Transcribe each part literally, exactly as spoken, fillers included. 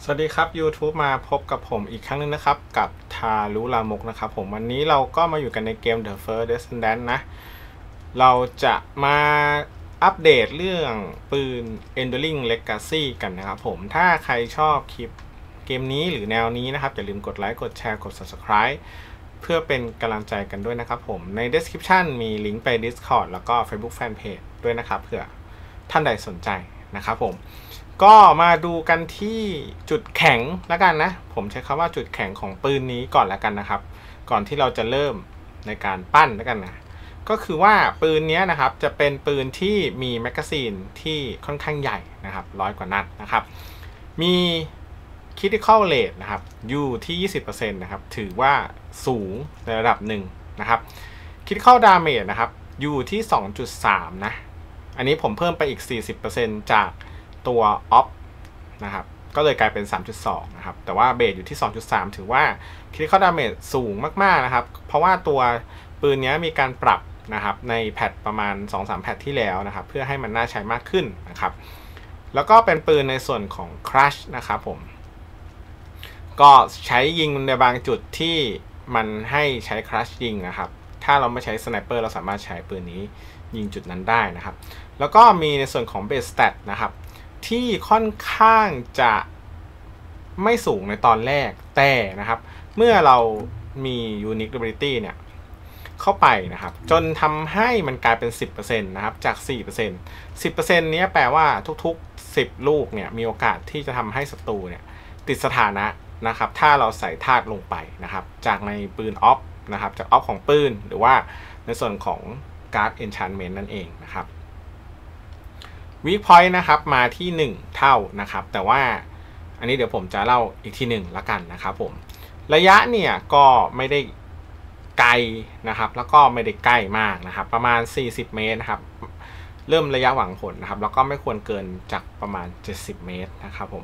สวัสดีครับ YouTube มาพบกับผมอีกครั้งนึงนะครับกับทารุลามกนะครับผมวันนี้เราก็มาอยู่กันในเกม The First Descendant นะเราจะมาอัปเดตเรื่องปืน Enduring Legacy กันนะครับผมถ้าใครชอบคลิปเกมนี้หรือแนวนี้นะครับอย่าลืมกดไลค์กดแชร์กด Subscribe เพื่อเป็นกำลังใจกันด้วยนะครับผมใน Description มีลิงก์ไป Discord แล้วก็ Facebook Fanpage ด้วยนะครับเผื่อท่านใดสนใจนะครับผมก็มาดูกันที่จุดแข็งแล้วกันนะผมใช้คำว่าจุดแข็งของปืนนี้ก่อนแล้วกันนะครับก่อนที่เราจะเริ่มในการปั้นแล้วกันนะก็คือว่าปืนนี้นะครับจะเป็นปืนที่มีแมกกาซีนที่ค่อนข้างใหญ่นะครับร้อยกว่านัดนะครับมี Critical Rate นะครับอยู่ที่ ยี่สิบเปอร์เซ็นต์ นะครับถือว่าสูงในระดับหนึ่งนะครับ Critical Damage นะครับอยู่ที่ สองจุดสาม นะอันนี้ผมเพิ่มไปอีก สี่สิบเปอร์เซ็นต์ จากตัวออฟนะครับก็เลยกลายเป็น สามจุดสอง นะครับแต่ว่าเบสอยู่ที่ สองจุดสาม ถือว่า Critical Damage สูงมากๆนะครับเพราะว่าตัวปืนนี้มีการปรับนะครับในแพทประมาณ สองสาม แพทที่แล้วนะครับเพื่อให้มันน่าใช้มากขึ้นนะครับแล้วก็เป็นปืนในส่วนของ Crush นะครับผมก็ใช้ยิงในบางจุดที่มันให้ใช้ Crush ยิงนะครับถ้าเราไม่ใช้สไนเปอร์เราสามารถใช้ปืนนี้ยิงจุดนั้นได้นะครับแล้วก็มีในส่วนของ Base Stat นะครับที่ค่อนข้างจะไม่สูงในตอนแรกแต่นะครับเมื่อเรามี Unique Ability เนี่ยเข้าไปนะครับจนทำให้มันกลายเป็น สิบเปอร์เซ็นต์ นะครับจาก สี่เปอร์เซ็นต์ สิบเปอร์เซ็นต์ นี้แปลว่าทุกๆสิบลูกเนี่ยมีโอกาสที่จะทำให้ศัตรูเนี่ยติดสถานะนะครับถ้าเราใส่ธาตุลงไปนะครับจากในปืนออฟนะครับจากออฟของปืนหรือว่าในส่วนของการ์ด Enchantment นั่นเองนะครับWeak Point นะครับมาที่หนึ่งเท่านะครับแต่ว่าอันนี้เดี๋ยวผมจะเล่าอีกทีหนึ่งละกันนะครับผมระยะเนี่ยก็ไม่ได้ไกลนะครับแล้วก็ไม่ได้ใกล้มากนะครับประมาณสี่สิบเมตรนะครับเริ่มระยะหวังผลนะครับแล้วก็ไม่ควรเกินจากประมาณเจ็ดสิบเมตรนะครับผม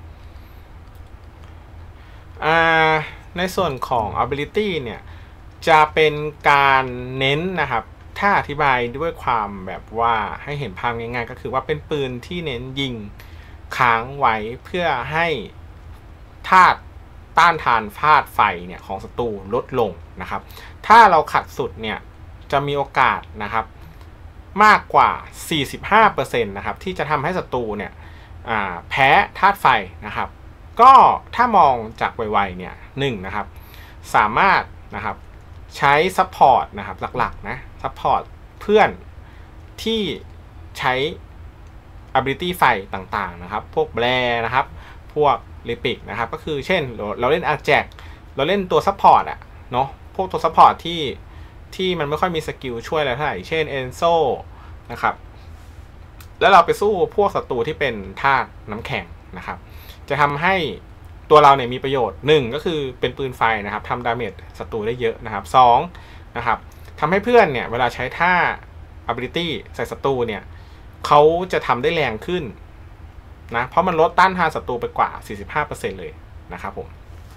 ในส่วนของ ability เนี่ยจะเป็นการเน้นนะครับถ้าอธิบายด้วยความแบบว่าให้เห็นภาพง่ายๆก็คือว่าเป็นปืนที่เน้นยิงค้างไว้เพื่อให้ธาตุต้านทานธาตุไฟเนี่ยของศัตรูลดลงนะครับถ้าเราขัดสุดเนี่ยจะมีโอกาสนะครับมากกว่า สี่สิบห้าเปอร์เซ็นต์ นะครับที่จะทำให้ศัตรูเนี่ยแพ้ธาตุไฟนะครับก็ถ้ามองจากไวๆเนี่ยหนึ่งนะครับสามารถนะครับใช้ซัพพอร์ตนะครับหลักๆนะซัพพอร์ตเพื่อนที่ใช้ ability ไฟต่างๆนะครับพวกแบร์นะครับพวกลิปิกนะครับก็คือเช่นเราเล่นอาร์แจ็คเราเล่นตัวซัพพอร์ตอะเนาะพวกตัวซัพพอร์ตที่ที่มันไม่ค่อยมีสกิลช่วยอะไรเท่าไหร่เช่นเอนโซนะครับแล้วเราไปสู้พวกศัตรูที่เป็นธาตุน้ำแข็งนะครับจะทำให้ตัวเราเนี่ยมีประโยชน์หนึ่งก็คือเป็นปืนไฟนะครับทำดาเมจศัตรูได้เยอะนะครับสองนะครับทำให้เพื่อนเนี่ยเวลาใช้ท่า ability ใส่ศัตรูเนี่ยเขาจะทำได้แรงขึ้นนะเพราะมันลดต้านทานศัตรูไปกว่า สี่สิบห้าเปอร์เซ็นต์ เลยนะครับผม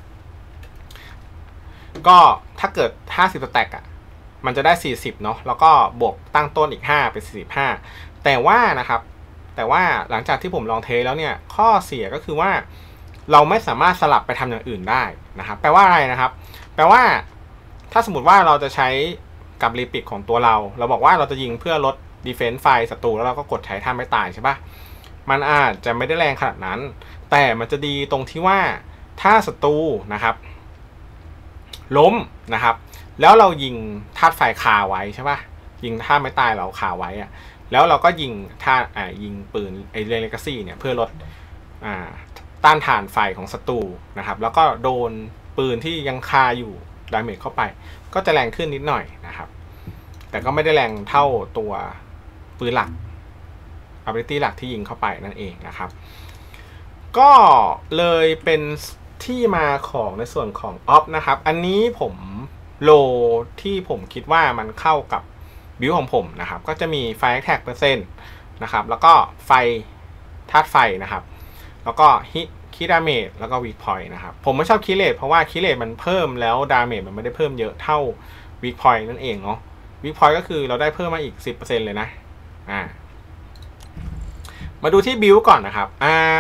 ก็ถ้าเกิดห้าสิบสแต็กอ่ะมันจะได้สี่สิบเนาะแล้วก็บวกตั้งต้นอีกห้าเป็นสี่สิบห้าแต่ว่านะครับแต่ว่าหลังจากที่ผมลองเทสแล้วเนี่ยข้อเสียก็คือว่าเราไม่สามารถสลับไปทำอย่างอื่นได้นะครับแปลว่าอะไรนะครับแปลว่าถ้าสมมติว่าเราจะใช้กับรีปิกของตัวเราเราบอกว่าเราจะยิงเพื่อลดดีเฟนส์ไฟศัตรูแล้วเราก็กดใช้ท่าไม่ตายใช่ปะมันอาจจะไม่ได้แรงขนาดนั้นแต่มันจะดีตรงที่ว่าถ้าศัตรูนะครับล้มนะครับแล้วเรายิงธาตุไฟคาไว้ใช่ปะยิงท่าไม่ตายเราคาไว้อะแล้วเราก็ยิงท่าอ่ายิงปืนไอเรเลกาซี่เนี่ยเพื่อลดอ่าต้านทานไฟของศัตรูนะครับแล้วก็โดนปืนที่ยังคาอยู่ดาเมจเข้าไปก็จะแรงขึ้นนิดหน่อยนะครับแต่ก็ไม่ได้แรงเท่าตัวปืนหลัก ability หลักที่ยิงเข้าไปนั่นเองนะครับก็เลยเป็นที่มาของในส่วนของออฟนะครับอันนี้ผมโลที่ผมคิดว่ามันเข้ากับบิวของผมนะครับก็จะมีไฟแท็กเปอร์เซ็นต์นะครับแล้วก็ไฟธาตุไฟนะครับแล้วก็ฮิคิดาเมจแล้วก็วีคพอยต์นะครับผมไม่ชอบคิเลตเพราะว่าคิเลตมันเพิ่มแล้วดาเมจมันไม่ได้เพิ่มเยอะเท่าวีคพอยต์นั่นเองเนาะวีคพอยต์ก็คือเราได้เพิ่มมาอีก สิบเปอร์เซ็นต์ เลยนะอ่ามาดูที่บิวก่อนนะครับอ่า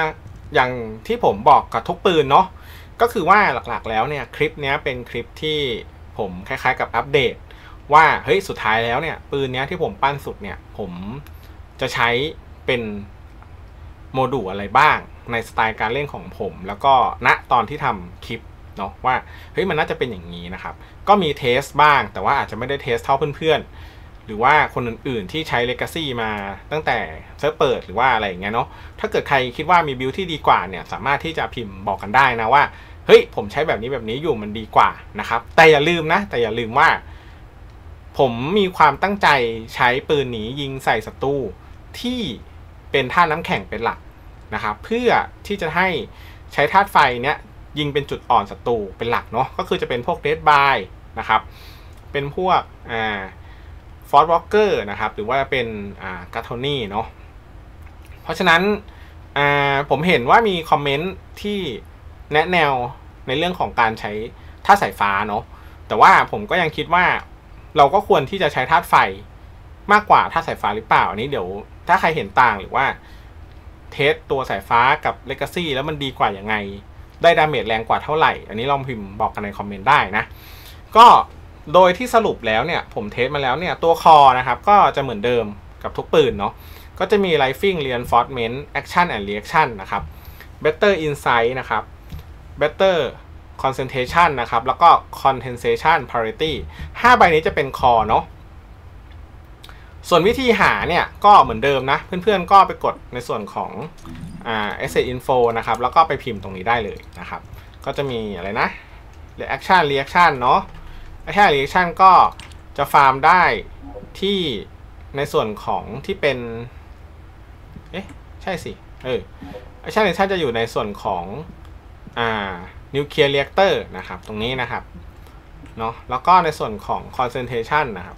อย่างที่ผมบอกกับทุกปืนเนาะก็คือว่าหลักๆแล้วเนี่ยคลิปนี้เป็นคลิปที่ผมคล้ายๆกับอัปเดตว่าเฮ้ยสุดท้ายแล้วเนี่ยปืนนี้ที่ผมปั้นสุดเนี่ยผมจะใช้เป็นโมดูลอะไรบ้างในสไตล์การเล่นของผมแล้วก็ณตอนที่ทำคลิปเนาะว่าเฮ้ยมันน่าจะเป็นอย่างนี้นะครับก็มีเทสบ้างแต่ว่าอาจจะไม่ได้เทสเท่าเพื่อนๆหรือว่าคนอื่นๆที่ใช้ Legacy มาตั้งแต่เซิร์ฟเปิดหรือว่าอะไรอย่างเงี้ยเนาะถ้าเกิดใครคิดว่ามีบิลที่ดีกว่าเนี่ยสามารถที่จะพิมพ์บอกกันได้นะว่าเฮ้ยผมใช้แบบนี้แบบนี้อยู่มันดีกว่านะครับแต่อย่าลืมนะแต่อย่าลืมว่าผมมีความตั้งใจใช้ปืนนี้ยิงใส่ศัตรูที่เป็นธาตุน้ำแข็งเป็นหลักนะครับเพื่อที่จะให้ใช้ธาตุไฟเนี้ยยิงเป็นจุดอ่อนศัตรูเป็นหลักเนาะก็คือจะเป็นพวกเดดบายนะครับเป็นพวกอ่าฟอร์ดวอล์กเกอร์นะครับหรือว่าเป็นอ่ากาโทนี่เนาะเพราะฉะนั้นอ่าผมเห็นว่ามีคอมเมนต์ที่แนะแนวในเรื่องของการใช้ธาตุสายฟ้าเนาะแต่ว่าผมก็ยังคิดว่าเราก็ควรที่จะใช้ธาตุไฟมากกว่าธาตุสายฟ้าหรือเปล่าอันนี้เดี๋ยวถ้าใครเห็นต่างหรือว่าเทสตัวสายฟ้ากับ Legacy แล้วมันดีกว่ายังไงได้ดาเมจแรงกว่าเท่าไหร่อันนี้ลองพิมพ์บอกกันในคอมเมนต์ได้นะก็โดยที่สรุปแล้วเนี่ยผมเทสมาแล้วเนี่ยตัวคอนะครับก็จะเหมือนเดิมกับทุกปืนเนาะก็จะมี Rifling Reinforcement Action and Reaction นะครับ Better Insight นะครับ Better Concentration นะครับแล้วก็ Condensation Parity ห้าใบนี้จะเป็นคอเนาะส่วนวิธีหาเนี่ยก็เหมือนเดิมนะเพื่อนๆก็ไปกดในส่วนของอ่า Asset Info นะครับแล้วก็ไปพิมพ์ตรงนี้ได้เลยนะครับก็จะมีอะไรนะ Reaction Reaction เนาะ Reaction Reaction ก็จะฟาร์มได้ที่ในส่วนของที่เป็นเอ๊ะใช่สิเออ Reaction Reaction จะอยู่ในส่วนของอ่า Nuclear Reactor นะครับตรงนี้นะครับเนาะแล้วก็ในส่วนของ Concentration นะครับ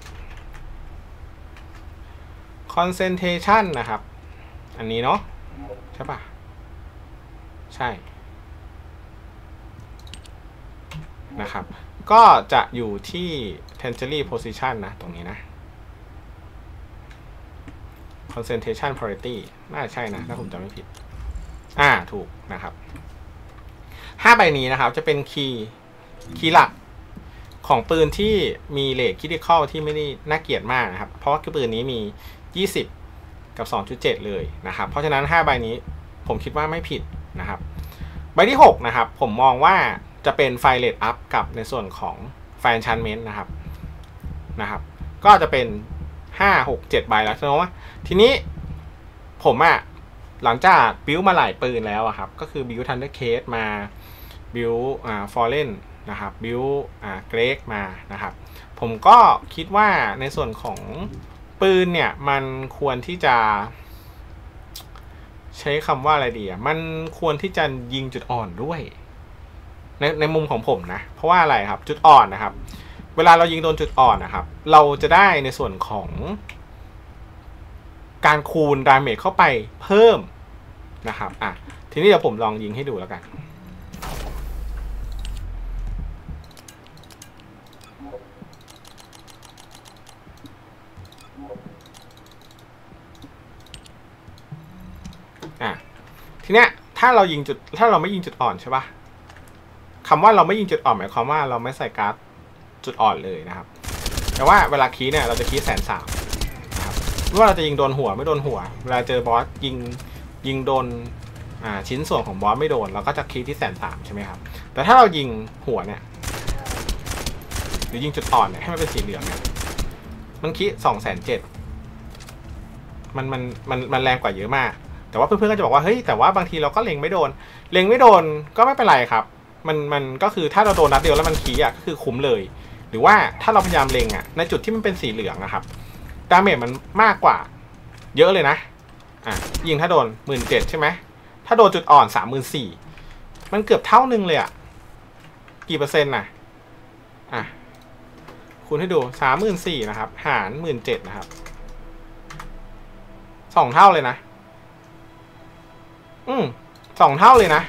concentration นะครับอันนี้เนาะใช่ปะใช่นะครับก็จะอยู่ที่ tangerine position นะตรงนี้นะ concentration parity น่าใช่นะถ้าผมจำไม่ผิดอ่าถูกนะครับห้าใบนี้นะครับจะเป็นคีย์คีย์หลักของปืนที่มีเรทคริติคอลที่ไม่ได้น่าเกลียดมากนะครับเพราะว่าปืนนี้มียี่สิบกับ สองจุดเจ็ด เลยนะครับเพราะฉะนั้นห้าใบนี้ผมคิดว่าไม่ผิดนะครับใบที่หกนะครับผมมองว่าจะเป็นไฟเรทอัพกับในส่วนของไฟแอนชันเมนต์นะครับนะครับก็จะเป็นห้า หก เจ็ดใบแล้วใช่ไหมทีนี้ผมอะหลังจากบิวมาหลายปืนแล้วอะครับก็คือบิวทันเดอร์เคสมาบิวอ่าฟอร์เรนนะครับบิวอ่าเกรกมานะครับผมก็คิดว่าในส่วนของปืนเนี่ยมันควรที่จะใช้คำว่าอะไรดีอ่ะมันควรที่จะยิงจุดอ่อนด้วยในในมุมของผมนะเพราะว่าอะไรครับจุดอ่อนนะครับเวลาเรายิงโดนจุดอ่อนนะครับเราจะได้ในส่วนของการคูณดาเมจเข้าไปเพิ่มนะครับอ่ะทีนี้เดี๋ยวผมลองยิงให้ดูแล้วกันอ่ะทีเนี้ยถ้าเรายิงจุดถ้าเราไม่ยิงจุดอ่อนใช่ปะคำว่าเราไม่ยิงจุดอ่อนหมายความว่าเราไม่ใส่การ์ดจุดอ่อนเลยนะครับแต่ว่าเวลาคีย์เนี่ยเราจะคีย์แสนสามนะครับไม่ว่าเราจะยิงโดนหัวไม่โดนหัวเวลาเจอบอสยิงยิงโดนอ่าชิ้นส่วนของบอสไม่โดนเราก็จะคีย์ที่แสนสามใช่ไหมครับแต่ถ้าเรายิงหัวเนี่ยหรือยิงจุดอ่อนเนี่ยให้มันเป็นสีเหลืองเนี่ยมันคีย์สองแสนเจ็ดมันมันมันมันแรงกว่าเยอะมากแต่ว่าเพื่อนๆก็จะบอกว่าเฮ้ยแต่ว่าบางทีเราก็เล็งไม่โดนเล็งไม่โดนก็ไม่เป็นไรครับมันมันก็คือถ้าเราโดนนัดเดียวแล้วมันคีย์อ่ะก็คือคุ้มเลยหรือว่าถ้าเราพยายามเล็งอ่ะในจุดที่มันเป็นสีเหลืองนะครับดาเมจมันมากกว่าเยอะเลยนะอ่ะยิงถ้าโดนหมื่นเจ็ดใช่ไหมถ้าโดนจุดอ่อนสามหมื่นสี่มันเกือบเท่านึงเลยอ่ะกี่เปอร์เซ็นต์น่ะอ่ะคูณให้ดูสามหมื่นสี่นะครับหารหมื่นเจ็ดนะครับสองเท่าเลยนะอืมสองเท่าเลยนะ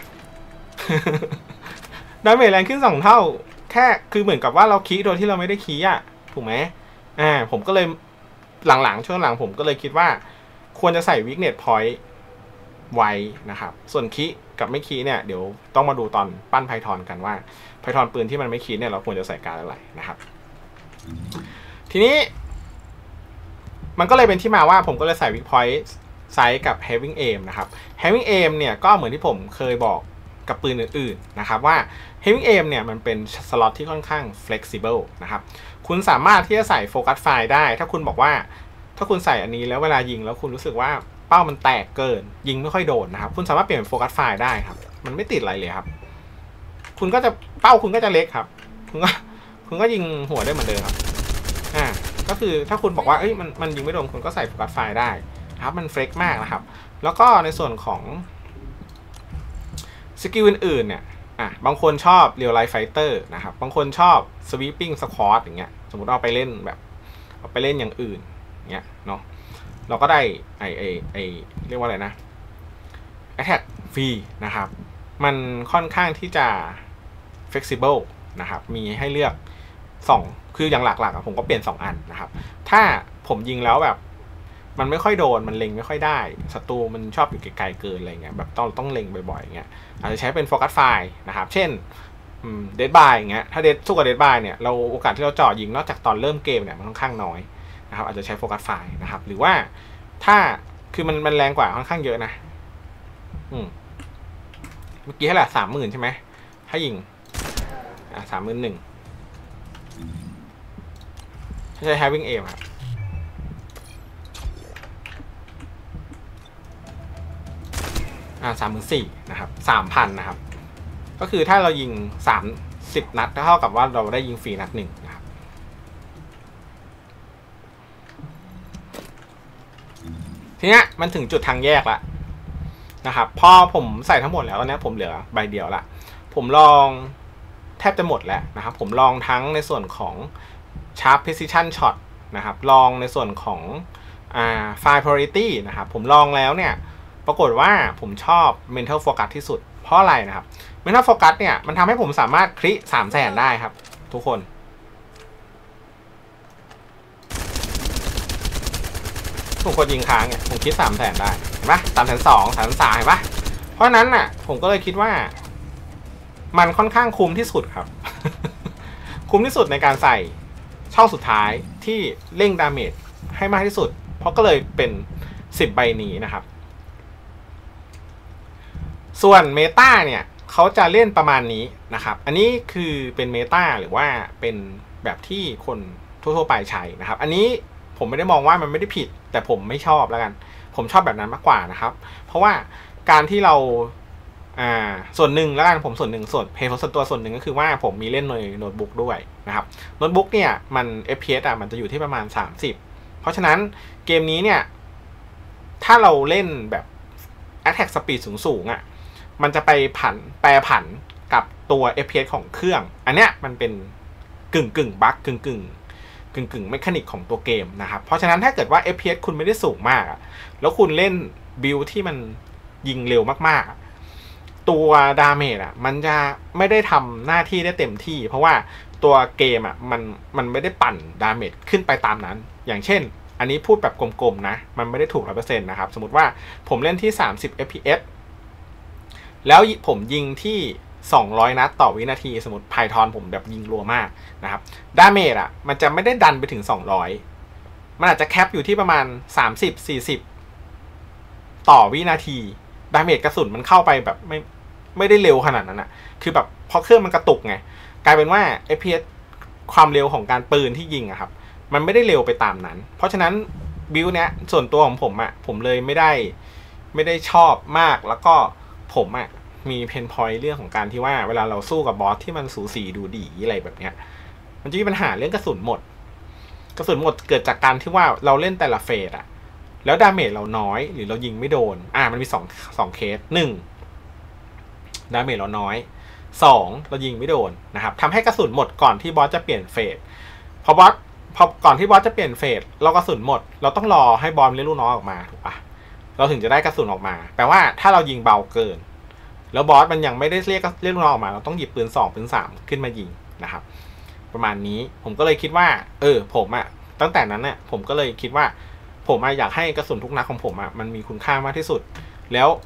ดาเมจแรงขึ้นสองเท่าแค่คือเหมือนกับว่าเราคีย์โดยที่เราไม่ได้คีย์อ่ะถูกไหมอ่าผมก็เลยหลังๆช่วงหลังผมก็เลยคิดว่าควรจะใส่ weakness point ไว้นะครับส่วนคีกับไม่คีเนี่ยเดี๋ยวต้องมาดูตอนปั้น Python กันว่า Python ปืนที่มันไม่คีเนี่ยเราควรจะใส่การอะไรนะครับทีนี้มันก็เลยเป็นที่มาว่าผมก็เลยใส่ weak point size กับ having aim นะครับ having aim เนี่ยก็เหมือนที่ผมเคยบอกกับปืนอื่นๆนะครับว่า having aim เนี่ยมันเป็นสล็อตที่ค่อนข้าง flexible นะครับคุณสามารถที่จะใส่โฟกัสไฟล์ได้ถ้าคุณบอกว่าถ้าคุณใส่อันนี้แล้วเวลายิงแล้วคุณรู้สึกว่าเป้ามันแตกเกินยิงไม่ค่อยโดนนะครับคุณสามารถเปลี่ยนเป็นโฟกัสไฟล์ได้ครับมันไม่ติดอะไรเลยครับคุณก็จะเป้าคุณก็จะเล็กครับคุณก็คุณก็ยิงหัวได้เหมือนเดิมครับอ่าก็คือถ้าคุณบอกว่าเอ้ยมันมันยิงไม่โดนคุณก็ใส่โฟกัสไฟล์ได้ครับมันเฟล็กมากนะครับแล้วก็ในส่วนของสกิลอื่นๆเนี่ยอ่ะบางคนชอบเรียลไลฟ์ไฟเตอร์นะครับบางคนชอบสวีปปิ้งสควอตอย่างเงี้ยสมมติเอาไปเล่นแบบเอาไปเล่นอย่างอื่นเงี้ยเนาะเราก็ได้ไอไอไอเรียกว่าอะไรนะ attack ฟรีนะครับมันค่อนข้างที่จะ flexible นะครับมีให้เลือกสองคืออย่างหลักๆผมก็เปลี่ยนสองอันนะครับถ้าผมยิงแล้วแบบมันไม่ค่อยโดนมันเล็งไม่ค่อยได้ศัตรูมันชอบอยู่ไกลๆเกินอะไรเงี้ยแบบต้องต้องเล็งบ่อยๆอย่างเงี้ยอาจจะใช้เป็นโฟกัสไฟล์นะครับเช่นเดดบายอย่างเงี้ยถ้าเดดสู้กับเดดบายเนี่ยเราโอกาสที่เราจ่อยิงนอกจากตอนเริ่มเกมเนี่ยมันค่อนข้างน้อยนะครับอาจจะใช้โฟกัสไฟล์นะครับหรือว่าถ้าคือมันมันแรงกว่าค่อนข้างเยอะนะอืมเมื่อกี้เท่าไหร่สามหมื่นใช่ไหมถ้ายิงอ่ะสามหมื่นหนึ่งถ้าใช้ having aim ครับอ่าสามหมื่นสี่นะครับสามพันนะครับก็คือถ้าเรายิงสามสิบนัดเท่ากับว่าเราได้ยิงฟรีนัดหนึ่งนะครับทีเนี้ยมันถึงจุดทางแยกแล้วนะครับพอผมใส่ทั้งหมดแล้วตอนนี้ผมเหลือใบเดียวละผมลองแทบจะหมดแล้วนะครับผมลองทั้งในส่วนของ sharp precision shot นะครับลองในส่วนของอ่า fire priority นะครับผมลองแล้วเนี่ยปรากฏว่าผมชอบ mental focus ที่สุดเพราะอะไรนะครับ mental focus เนี่ยมันทำให้ผมสามารถคลิสามแสนได้ครับทุกคนผมกดยิงค้างเนี่ยผมคิดสามแสนได้เห็นปะสามแสนสองสามแสนสามเห็นปะเพราะนั้นน่ะผมก็เลยคิดว่ามันค่อนข้างคุ้มที่สุดครับ คุ้มที่สุดในการใส่ช่องสุดท้ายที่เร่งดาเมจให้มากที่สุดเพราะก็เลยเป็นสิบใบนี้นะครับส่วนเมตาเนี่ยเขาจะเล่นประมาณนี้นะครับอันนี้คือเป็นเมตาหรือว่าเป็นแบบที่คนทั่วๆไปใช้นะครับอันนี้ผมไม่ได้มองว่ามันไม่ได้ผิดแต่ผมไม่ชอบแล้วกันผมชอบแบบนั้นมากกว่านะครับเพราะว่าการที่เราอ่าส่วนหนึ่งแล้วกันผมส่วนหนึ่งส่วนเพย์ส่วนตัวส่วนหนึ่งก็คือว่าผมมีเล่นในโน้ตบุ๊กด้วยนะครับโน้ตบุ๊กเนี่ยมัน เอฟ พี เอส อ่ะมันจะอยู่ที่ประมาณสามสิบเพราะฉะนั้นเกมนี้เนี่ยถ้าเราเล่นแบบ attack speed สูงๆอ่ะมันจะไปผันแปรผันกับตัว เอฟ พี เอส ของเครื่องอันเนี้ยมันเป็นกึ่งกึ่งบั๊กกึ่งกึ่งกึ่งกึ่งเมคานิกของตัวเกมนะครับเพราะฉะนั้นถ้าเกิดว่า เอฟ พี เอส คุณไม่ได้สูงมากแล้วคุณเล่นบิลที่มันยิงเร็วมากๆตัวดาเมจอ่ะมันจะไม่ได้ทำหน้าที่ได้เต็มที่เพราะว่าตัวเกมอ่ะมันมันไม่ได้ปั่นดาเมจขึ้นไปตามนั้นอย่างเช่นอันนี้พูดแบบกลมๆนะมันไม่ได้ถูก ร้อยเปอร์เซ็นต์ นะครับสมมติว่าผมเล่นที่สามสิบ เอฟ พี เอส แล้วผมยิงที่สองร้อยนัดต่อวินาทีสมมติ Python ผมแบบยิงรัวมากนะครับดาเมจอ่ะมันจะไม่ได้ดันไปถึงสองร้อยมันอาจจะแคปอยู่ที่ประมาณสามสิบ สี่สิบต่อวินาทีดาเมจกระสุนมันเข้าไปแบบไม่ไม่ได้เร็วขนาดนั้นอ่ะคือแบบพอเครื่องมันกระตุกไงกลายเป็นว่า เอฟ พี เอส ความเร็วของการปืนที่ยิงอะครับมันไม่ได้เร็วไปตามนั้นเพราะฉะนั้นบิลเนี้ยส่วนตัวของผมอ่ะผมเลยไม่ได้ไม่ได้ชอบมากแล้วก็ผมอ่ะมีเพนพอยต์เรื่องของการที่ว่าเวลาเราสู้กับบอสที่มันสูสีดูดีอะไรแบบเนี้ยมันจะมีปัญหาเรื่องกระสุนหมดกระสุนหมดเกิดจากการที่ว่าเราเล่นแต่ละเฟสอะแล้วดาเมจเราน้อยหรือเรายิงไม่โดนอ่ามันมีสองสองเคสหนึ่งดาเมจเราน้อยสองเรายิงไม่โดนนะครับทำให้กระสุนหมดก่อนที่บอสจะเปลี่ยนเฟสพอบอสพอก่อนที่บอสจะเปลี่ยนเฟสเรากระสุนหมดเราต้องรอให้บอสเรียกลูกน้องออกมาถูกปะเราถึงจะได้กระสุนออกมาแปลว่าถ้าเรายิงเบาเกินแล้วบอสมันยังไม่ได้เรียกเรียกลูกน้องออกมาเราต้องหยิบปืนสองปืนสามขึ้นมายิงนะครับประมาณนี้ผมก็เลยคิดว่าเออผมอะตั้งแต่นั้นเนี่ยผมก็เลยคิดว่าผมอยากให้กระสุนทุกนัดของผมอะมันมีคุณค่ามากที่สุดแล้ว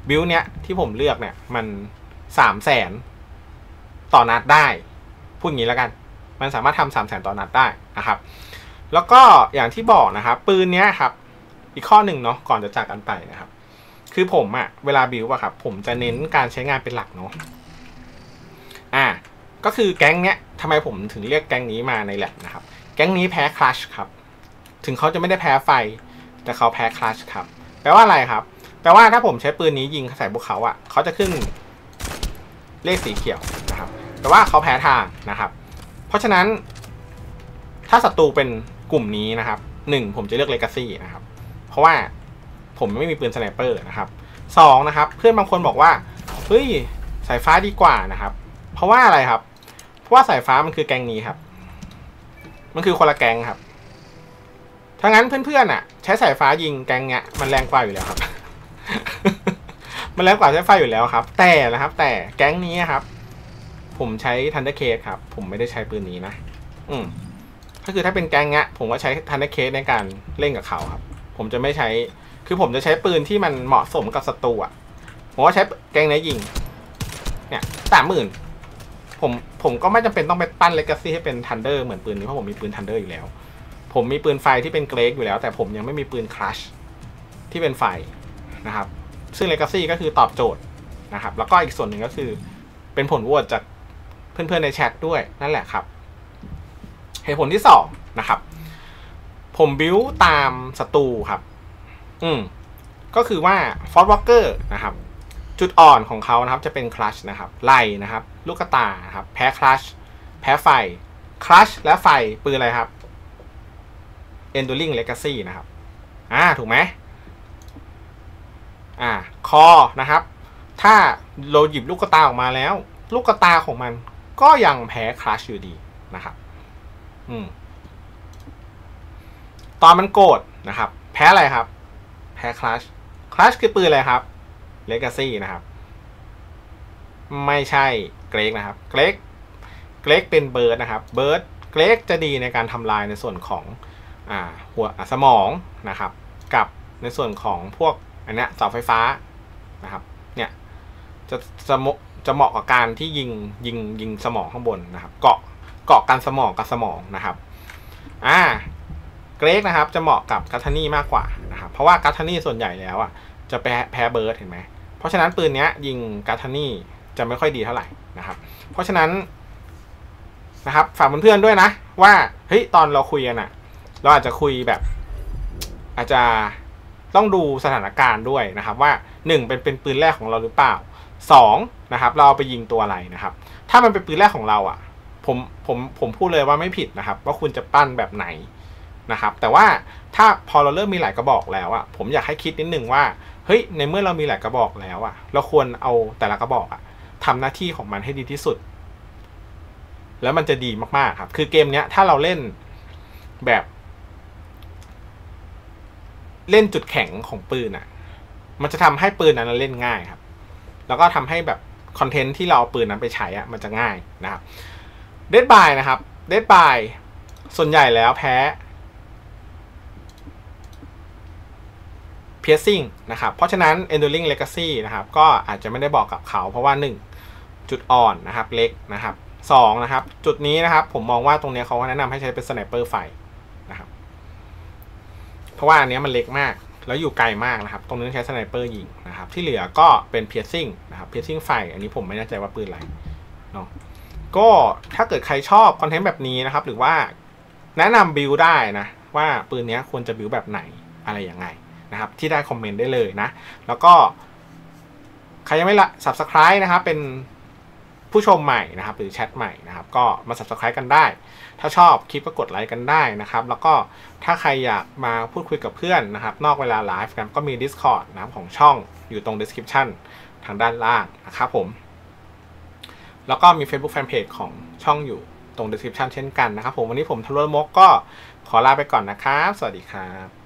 บิลเนี้ยที่ผมเลือกเนี่ยมันสามแสนต่อนัดได้พูดอย่างนี้แล้วกันมันสามารถทำสามแสนต่อนัดได้นะครับแล้วก็อย่างที่บอกนะครับปืนเนี้ยครับอีกข้อหนึ่งเนาะก่อนจะจากกันไปนะครับคือผมอะเวลาบิลอะครับผมจะเน้นการใช้งานเป็นหลักเนาะอ่าก็คือแก๊งเนี้ยทำไมผมถึงเรียกแก๊งนี้มาในแลบนะครับแก๊งนี้แพ้คลัชครับถึงเขาจะไม่ได้แพ้ไฟแต่เขาแพ้คลัชครับแปลว่าอะไรครับแปลว่าถ้าผมใช้ปืนนี้ยิงใส่พวกเขาอะเขาจะขึ้นเลขสีเขียวนะครับแต่ว่าเขาแพ้ทางนะครับเพราะฉะนั้นถ้าศัตรูเป็นกลุ่มนี้นะครับหนึ่งผมจะเลือกเลกาซี่นะครับเพราะว่าผมไม่มีปืนสไนเปอร์นะครับสองนะครับเพื่อนบางคนบอกว่าเฮ้ยสายฟ้าดีกว่านะครับเพราะว่าอะไรครับเพราะว่าสายฟ้ามันคือแก๊งนี้ครับมันคือคนละแก๊งครับถ้างั้นเพื่อนๆอ่ะใช้สายฟ้ายิงแก๊งเนี้ยมันแรงกว่าอยู่แล้วครับ มันแรงกว่าใช้ไฟอยู่แล้วครับแต่นะครับแต่แก๊งนี้ครับผมใช้ Thundercase ครับผมไม่ได้ใช้ปืนนี้นะอืมก็คือถ้าเป็นแก๊งเนี้ยผมก็ใช้ Thundercase ในการเล่นกับเขาครับผมจะไม่ใช้คือผมจะใช้ปืนที่มันเหมาะสมกับศัตรูอ่ะผมก็ใช้แก๊งนี้ยิงเนี่ยสามหมื่นผมผมก็ไม่จำเป็นต้องไปปั้นเลกาซี่ให้เป็นทันเดอร์เหมือนปืนนี้เพราะผมมีปืนทันเดอร์อยู่แล้วผมมีปืนไฟที่เป็นเกรกอยู่แล้วแต่ผมยังไม่มีปืนคลัชที่เป็นไฟนะครับซึ่งเลกาซี่ก็คือตอบโจทย์นะครับแล้วก็อีกส่วนหนึ่งก็คือเป็นผลโหวตจากเพื่อนๆในแชทด้วยนั่นแหละครับเหตุผลที่สองนะครับผมบิวตามศัตรูครับอืมก็คือว่าฟอร์ดวอล์กเกอร์นะครับจุดอ่อนของเขานะครับจะเป็นคลัชนะครับไล่นะครับลูกตาครับแพ้คลัชแพ้ไฟคลัชและไฟปืนอะไรครับ Enduring Legacy นะครับอ่าถูกไหมอ่าคอนะครับถ้าเราหยิบลูกตาออกมาแล้วลูกตาของมันก็ยังแพ้คลัชอยู่ดีนะครับอืมตอนมันโกรธนะครับแพ้อะไรครับแพ้คลัชคลัชคือปืนอะไรครับ Legacy นะครับไม่ใช่เกรกนะครับเกรกเกรกเป็นเบิร์ดนะครับเบิร์ดเกรกจะดีในการทำลายในส่วนของอ่าหัวสมองนะครับกับในส่วนของพวกอันเนี้ยเสาไฟฟ้านะครับเนี่ยจะจะจะเหมาะกับการที่ยิงยิงยิงสมองข้างบนนะครับเกาะเกาะกันสมองกับสมองนะครับอ่าเกรกนะครับจะเหมาะกับกัตทานี่มากกว่านะครับเพราะว่ากัตทานี่ส่วนใหญ่แล้วอ่ะจะแพ้แพ้เบิร์ดเห็นไหมเพราะฉะนั้นปืนเนี้ยยิงกัตทานี่จะไม่ค่อยดีเท่าไหร่นะครับเพราะฉะนั้นนะครับฝากเพื่อนๆด้วยนะว่าเฮ้ยตอนเราคุยกันอ่ะเราอาจจะคุยแบบอาจจะต้องดูสถานการณ์ด้วยนะครับว่าหนึ่งเป็นเป็นปืนแรกของเราหรือเปล่าสองนะครับเราเอาไปยิงตัวอะไรนะครับถ้ามันเป็นปืนแรกของเราอ่ะผมผมผมพูดเลยว่าไม่ผิดนะครับว่าคุณจะปั้นแบบไหนนะครับแต่ว่าถ้าพอเราเริ่มมีหลายกระบอกแล้วอ่ะผมอยากให้คิดนิดนึงว่าเฮ้ยในเมื่อเรามีหลายกระบอกแล้วอ่ะเราควรเอาแต่ละกระบอกอ่ะทำหน้าที่ของมันให้ดีที่สุดแล้วมันจะดีมากๆครับคือเกมเนี้ยถ้าเราเล่นแบบเล่นจุดแข็งของปืนอ่ะมันจะทำให้ปืนนั้นเล่นง่ายครับแล้วก็ทำให้แบบคอนเทนต์ที่เราเอาปืนนั้นไปใช้อ่ะมันจะง่ายนะครับเดดบายนะครับเดดบายส่วนใหญ่แล้วแพ้เพียร์ซิ่งนะครับเพราะฉะนั้น Enduring Legacy นะครับก็อาจจะไม่ได้บอกกับเขาเพราะว่าหนึ่งจุดอ่อนนะครับเล็กนะครับสองนะครับจุดนี้นะครับผมมองว่าตรงนี้เขาแนะนำให้ใช้เป็นสไนเปอร์ไฟนะครับเพราะว่าอันนี้มันเล็กมากแล้วอยู่ไกลมากนะครับตรงนี้ใช้สไนเปอร์ยิงนะครับที่เหลือก็เป็นเพียร์ซิ่งนะครับเพียร์ซิ่งไฟอันนี้ผมไม่แน่ใจว่าปืนอะไรเนาะก็ถ้าเกิดใครชอบคอนเทนต์แบบนี้นะครับหรือว่าแนะนำบิลได้นะว่าปืนนี้ควรจะบิลแบบไหนอะไรยังไงนะครับที่ได้คอมเมนต์ได้เลยนะแล้วก็ใครยังไม่ละ ซับสไครบ์ นะครับเป็นผู้ชมใหม่นะครับหรือแชทใหม่นะครับก็มา ซับสไครบ์ กันได้ถ้าชอบคลิปก็กดไลค์กันได้นะครับแล้วก็ถ้าใครอยากมาพูดคุยกับเพื่อนนะครับนอกเวลาไลฟ์กันก็มี Discord นะครับของช่องอยู่ตรง description ทางด้านล่างนะครับผมแล้วก็มี Facebook Fanpage ของช่องอยู่ตรง description เช่นกันนะครับผมวันนี้ผมทะลุมกก็ขอลาไปก่อนนะครับสวัสดีครับ